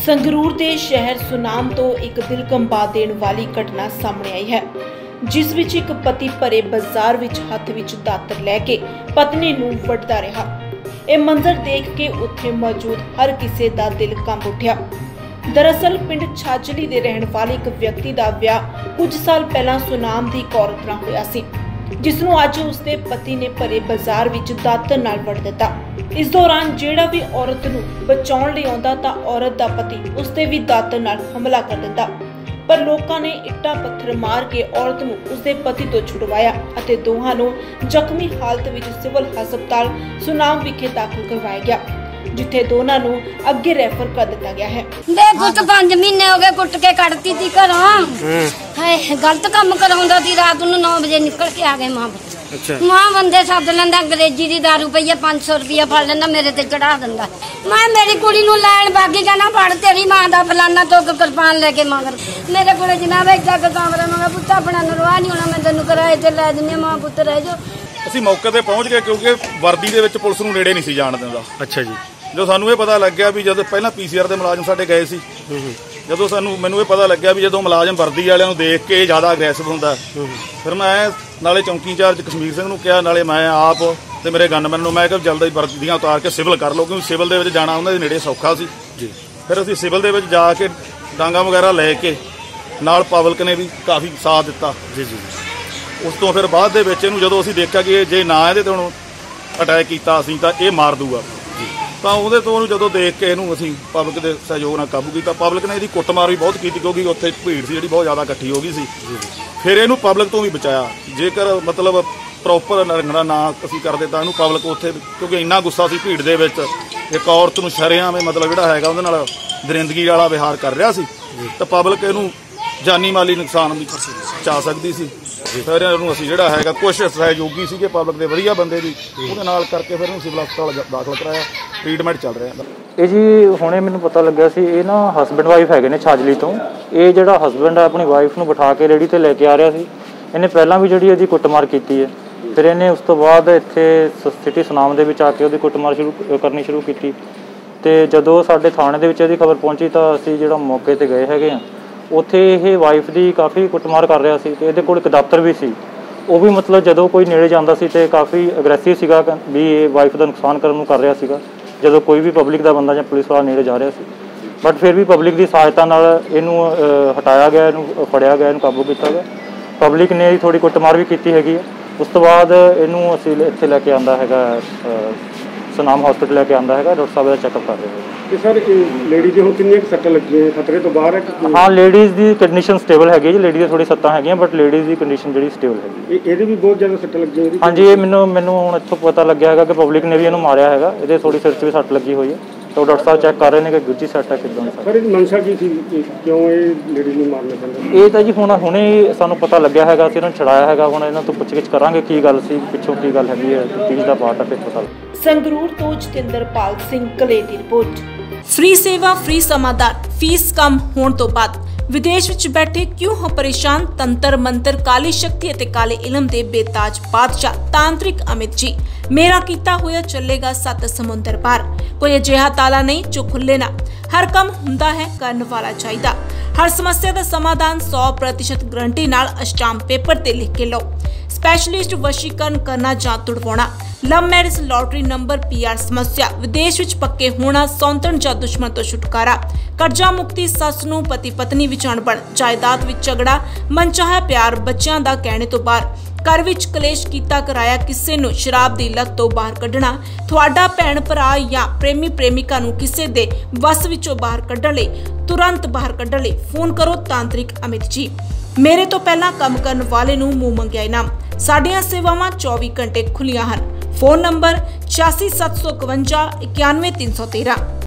संगरूर के शहर सुनाम तो एक दिल कंबा देने वाली घटना सामने आई है, जिस विच एक पति भरे बाजार विच हथ विच दातर लैके पत्नी नूं वड्डदा रहा। यह मंजर देख के उत्थे मौजूद हर किसी का दिल कंब उठा। दरअसल पिंड छाजली दे रहने वाले एक व्यक्ति का विआह कुछ साल पहला सुनाम की एक औरत नाल होया सी, जिसनूं अज उसके पति ने भरे बाजार विच दातर नाल वड़ दिता। इस दौरान जेड़ा भी औरत नूं बचाउण लई आउंदा तां औरत दा पति उसते भी दातर नाल हमला कर दिंदा, पर लोकां ने इट्टा पत्थर मार के औरत नूं उसदे पति तो छुड़वाया अते दोहां नूं जख्मी हालत विच सिविल हस्पताल सुनाम विखे दाखल करवाया गया, जिथे दोनों नूं अगे रैफर कर दिता गया है। कुछ 5 महीने हो गए कुट के कड़ती थी घरों, गलत काम कराउंदा सी। रात नूं 9 बजे निकल के आ गए मां मां बंदे सद लेंदा, अंग्रेजी दी दारू पई 500 रुपया फड़ लेंदा, मेरे ते चढ़ा दिंदा। मैं मेरी कुड़ी नूं लैण बागी कहना पढ़ तेरी मां दा फलाना तो किरपान लेके मगर मेरे कोले जनाब एक जग कामरा मंगा पुत्त अपना नरवा नहीं होना, मैं तैनूं किराए ते लै दिन्नी मां पुत्त रह जाओ। ਅਸੀਂ मौके ते पहुंच गए क्योंकि वर्दी ਦੇ ਵਿੱਚ ਪੁਲਿਸ ਨੂੰ ਨੇੜੇ ਨਹੀਂ ਸੀ ਜਾਣ ਦਿੰਦਾ। अच्छा जी। जो सानू ये पता लग गया भी जब पहला पीसीआर के मुलाजम साडे गए सी, जो सानू मैनू ये पता लग गया भी जो मुलाजम वर्दी वाले देख के ज़्यादा अग्रैसिव होंदा, फिर मैं नाले चौंकी इंचार्ज कश्मीर सिंह नूं कहा, नाले मैं आप ते मेरे गनमैन नूं मैं जल्दी वर्दियां उतार के सिविल कर लो, क्योंकि सिविल दे विच जाना उन्हां दे नेड़े सौखा सी जी। फिर असीं सिविल दे विच जाके डांगा वगैरह लैके नाल पब्लिक ने भी काफ़ी साथ दिता जी जी। उस तो फिर बाद दे विच इहनूं जदों असीं देखिया कि जे ना इहदे ते हुण अटैक कीता असीं तां इह मार दूगा, ਤਾਂ ਉਹਦੇ ਤੋਂ ਉਹਨੂੰ ਜਦੋਂ ਦੇਖ ਕੇ ਇਹਨੂੰ ਅਸੀਂ ਪਬਲਿਕ ਦੇ ਸਹਿਯੋਗ ਨਾਲ ਕਾਬੂ ਕੀਤਾ। ਪਬਲਿਕ ਨੇ ਇਹਦੀ ਕੁੱਟਮਾਰ ਵੀ ਬਹੁਤ ਕੀਤੀ ਕਿਉਂਕਿ ਉੱਥੇ ਭੀੜ ਸੀ ਜਿਹੜੀ ਬਹੁਤ ਜ਼ਿਆਦਾ ਇਕੱਠੀ ਹੋ ਗਈ ਸੀ। ਫਿਰ ਇਹਨੂੰ ਪਬਲਿਕ ਤੋਂ ਵੀ ਬਚਾਇਆ। ਜੇਕਰ ਮਤਲਬ ਪ੍ਰੋਪਰ ਰੰਗਣਾ ਨਾ ਅਸੀਂ ਕਰਦੇ ਤਾਂ ਇਹਨੂੰ ਪਬਲਿਕ ਉੱਥੇ, ਕਿਉਂਕਿ ਇੰਨਾ ਗੁੱਸਾ ਸੀ ਭੀੜ ਦੇ ਵਿੱਚ, ਇੱਕ ਔਰਤ ਨੂੰ ਸ਼ਰੇਆਮ ਮਤਲਬ ਜਿਹੜਾ ਹੈਗਾ ਉਹਦੇ ਨਾਲ ਦਰਿੰਦਗੀ ਵਾਲਾ ਵਿਹਾਰ ਕਰ ਰਿਹਾ ਸੀ, ਤਾਂ ਪਬਲਿਕ ਇਹਨੂੰ ਜਾਨੀ ਮਾਲੀ ਨੁਕਸਾਨ ਵੀ ਪਹੁੰਚਾ ਸਕਦੀ ਸੀ। ਫਿਰ ਇਹਨੂੰ ਅਸੀਂ ਜਿਹੜਾ ਹੈਗਾ ਕੁਛ ਸਹਿਯੋਗੀ ਸੀਗੇ ਪਬਲਿਕ ਦੇ ਵਧੀਆ ਬੰਦੇ ਵੀ, ਉਹਦੇ ਨਾਲ ਕਰਕੇ ਫਿਰ ਇਹਨੂੰ ਸਿਵਲ ਹਸਪਤਾਲ ਦਾਖਲ ਕਰਾਇਆ, ਟ੍ਰੀਟਮੈਂਟ ਚੱਲ ਰਿਹਾ। ਇਹ ਜੀ ਹੁਣੇ ਮੈਨੂੰ ਪਤਾ ਲੱਗਿਆ ਸੀ ਇਹ ਨਾ ਹਸਬੈਂਡ ਵਾਈਫ ਹੈਗੇ ਨੇ ਛਾਜਲੀ ਤੋਂ। ਇਹ ਜਿਹੜਾ ਹਸਬੈਂਡ ਹੈ ਆਪਣੀ ਵਾਈਫ ਨੂੰ ਬਿਠਾ ਕੇ ਰੇਹੜੀ ਤੇ ਲੈ ਕੇ ਆ ਰਿਹਾ ਸੀ। ਇਹਨੇ ਪਹਿਲਾਂ ਵੀ ਜਿਹੜੀ ਇਹਦੀ ਕੁੱਟਮਾਰ ਕੀਤੀ ਹੈ, ਫਿਰ ਇਹਨੇ ਉਸ ਤੋਂ ਬਾਅਦ ਇੱਥੇ ਸਿਟੀ ਸੁਨਾਮ ਦੇ ਵਿੱਚ ਆ ਕੇ ਉਹਦੀ ਕੁੱਟਮਾਰ ਕਰਨੀ ਸ਼ੁਰੂ ਕੀਤੀ। ਤੇ ਜਦੋਂ ਸਾਡੇ ਥਾਣੇ ਦੇ ਵਿੱਚ ਇਹਦੀ ਖਬਰ ਪਹੁੰਚੀ ਤਾਂ ਅਸੀਂ ਜਿਹੜਾ ਮੌਕੇ ਤੇ ਗਏ ਹੈਗੇ ਆ, ਉੱਥੇ ਇਹ ਵਾਈਫ ਦੀ ਕਾਫੀ ਕੁੱਟਮਾਰ ਕਰ ਰਿਹਾ ਸੀ ਤੇ ਇਹਦੇ ਕੋਲ ਇੱਕ ਦਾਤਰ ਵੀ ਸੀ। ਉਹ ਵੀ ਮਤਲਬ ਜਦੋਂ ਕੋਈ ਨੇੜੇ ਜਾਂਦਾ ਸੀ ਤੇ ਕਾਫੀ ਅਗਰੈਸਿਵ ਸੀਗਾ ਵੀ ਇਹ ਵਾਈਫ ਦਾ ਨੁਕਸਾਨ ਕਰਨ ਨੂੰ ਕਰ ਰਿਹਾ ਸੀਗਾ, ਜਦੋਂ ਕੋਈ ਵੀ ਪਬਲਿਕ ਦਾ ਬੰਦਾ ਜਾਂ ਪੁਲਿਸ ਵਾਲਾ ਨੇੜੇ ਜਾ ਰਿਹਾ ਸੀ। ਬਟ ਫਿਰ ਵੀ ਪਬਲਿਕ ਦੀ ਸਹਾਇਤਾ ਨਾਲ ਇਹਨੂੰ ਹਟਾਇਆ ਗਿਆ, ਇਹਨੂੰ ਫੜਿਆ ਗਿਆ, ਇਹਨੂੰ ਕਾਬੂ ਕੀਤਾ ਗਿਆ। ਪਬਲਿਕ ਨੇ ਥੋੜੀ ਕੁੱਟਮਾਰ ਵੀ ਕੀਤੀ ਹੈਗੀ ਹੈ। ਉਸ ਤੋਂ ਬਾਅਦ ਇਹਨੂੰ ਅਸੀਂ ਇੱਥੇ ਲੈ ਕੇ ਆਂਦਾ ਹੈਗਾ, ਸੁਨਾਮ ਹਸਪੀਟਲ ਲੈ ਕੇ ਆਂਦਾ ਹੈਗਾ, ਡਾਕਟਰ ਸਾਹਿਬ ਦਾ ਚੈੱਕਅਪ ਕਰ ਰਹੇ ਹੈਗੇ। ਕਿ ਸਰ ਲੇਡੀ ਦੇ ਹੁਣ ਕਿੰਨੀਆਂ ਸੱਟਾਂ ਲੱਗੀਆਂ, ਖਤਰੇ ਤੋਂ ਬਾਹਰ ਹੈ? ਹਾਂ, ਲੇਡੀਜ਼ ਦੀ ਕੰਡੀਸ਼ਨ ਸਟੇਬਲ ਹੈਗੀ ਜੀ। ਲੇਡੀ ਦੇ ਥੋੜੀ ਸੱਟਾਂ ਹੈਗੀਆਂ ਬਟ ਲੇਡੀਜ਼ ਦੀ ਕੰਡੀਸ਼ਨ ਜਿਹੜੀ ਸਟੇਬਲ ਹੈਗੀ। ਇਹਦੇ ਵੀ ਬਹੁਤ ਜ਼ਿਆਦਾ ਸੱਟਾਂ ਲੱਗੀਆਂ? ਹਾਂਜੀ, ਇਹ ਮੈਨੂੰ ਹੁਣ ਇੱਥੋਂ ਪਤਾ ਲੱਗਿਆ ਹੈਗਾ ਕਿ ਪਬਲਿਕ ਨੇ ਵੀ ਇਹਨੂੰ ਮਾਰਿਆ ਹੈਗਾ। ਇਹਦੇ ਥੋੜੀ ਸਿਰ 'ਚ ਵੀ ਸੱਟ ਲੱਗੀ ਹੋਈ ਹੈ, ਤਾਂ ਡਾਕਟਰ ਸਾਹਿਬ ਚੈੱਕ ਕਰ ਰਹੇ ਨੇ ਕਿ ਦੂਜੀ ਸੱਟ ਹੈ ਕਿੱਦਾਂ। ਸਰ ਇਹਦੀ ਮਨਸ਼ਾ ਕੀ ਸੀ, ਕਿਉਂ ਇਹ ਲੇਡੀ ਨੂੰ ਮਾਰਨਾ ਚਾਹੁੰਦਾ? ਇਹ ਤਾਂ ਜੀ ਹੁਣੇ ਸਾਨੂੰ ਪਤਾ ਲੱਗਿਆ ਹੈਗਾ, ਅਸੀਂ ਇਹਨਾਂ ਨੂੰ ਛੜਾਇਆ ਹੈਗਾ। ਹੁਣ ਇਹਨਾਂ ਤੋਂ ਪੁੱਛਗਿੱਛ ਕਰਾਂਗੇ ਕੀ ਗੱਲ ਸੀ, ਪਿੱਛੋਂ ਕੀ ਗੱਲ ਹੈਗੀ ਹੈ, ਤੀਜ ਦਾ ਪਾਰਟ ਹੈ, ਫਿਰ ਪਤਾ ਲੱਗ। संगरूर तो जतिंदरपाल सिंह कले की रिपोर्ट। फ्री सेवा फ्री समाधान, फीस कम होने तो बाद विदेश विच बैठे क्यों हो परेशान? तंत्र मंत्र काली शक्ति अते काले इलम दे बेताज बादशाह तांत्रिक अमित जी, मेरा कीता होया चलेगा 7 समुंदर पार। कोई अजिहा ताला नहीं जो खुले ना, हर काम हुंदा है करन वाला चाहिदा। हर समस्या का समाधान 100% गारंटी नाल अस्टाम पेपर ते लिख के लो। स्पैशलिस्ट वशीकरण करना जां तुड़वाउणा, love marriage, lottery number, PR समस्या, विदेश विच पक्के होना, सौंतण जां दुश्मन तो छुटकारा, कर्जा मुक्ति, सस नूं पति पत्नी विच अणबण, जायदाद विच झगड़ा, मनचाहा प्यार, बच्चों का कहने तो बाहर, घर विच कलेश कीता कराया, किसी नूं शराब दी लत तो बाहर कढना, तुहाडा भैण भरा या प्रेमी प्रेमिका नूं किसी दे वस विचों बाहर कढण लई, तुरंत बाहर कढण लई फोन करो तांत्रिक अमित जी। मेरे तो पहला काम करन वाले नूं मूंह मंगिया इनाम। साडियां सेवावां 24 घंटे खुलियां हन। Phone number 86 751 91 313।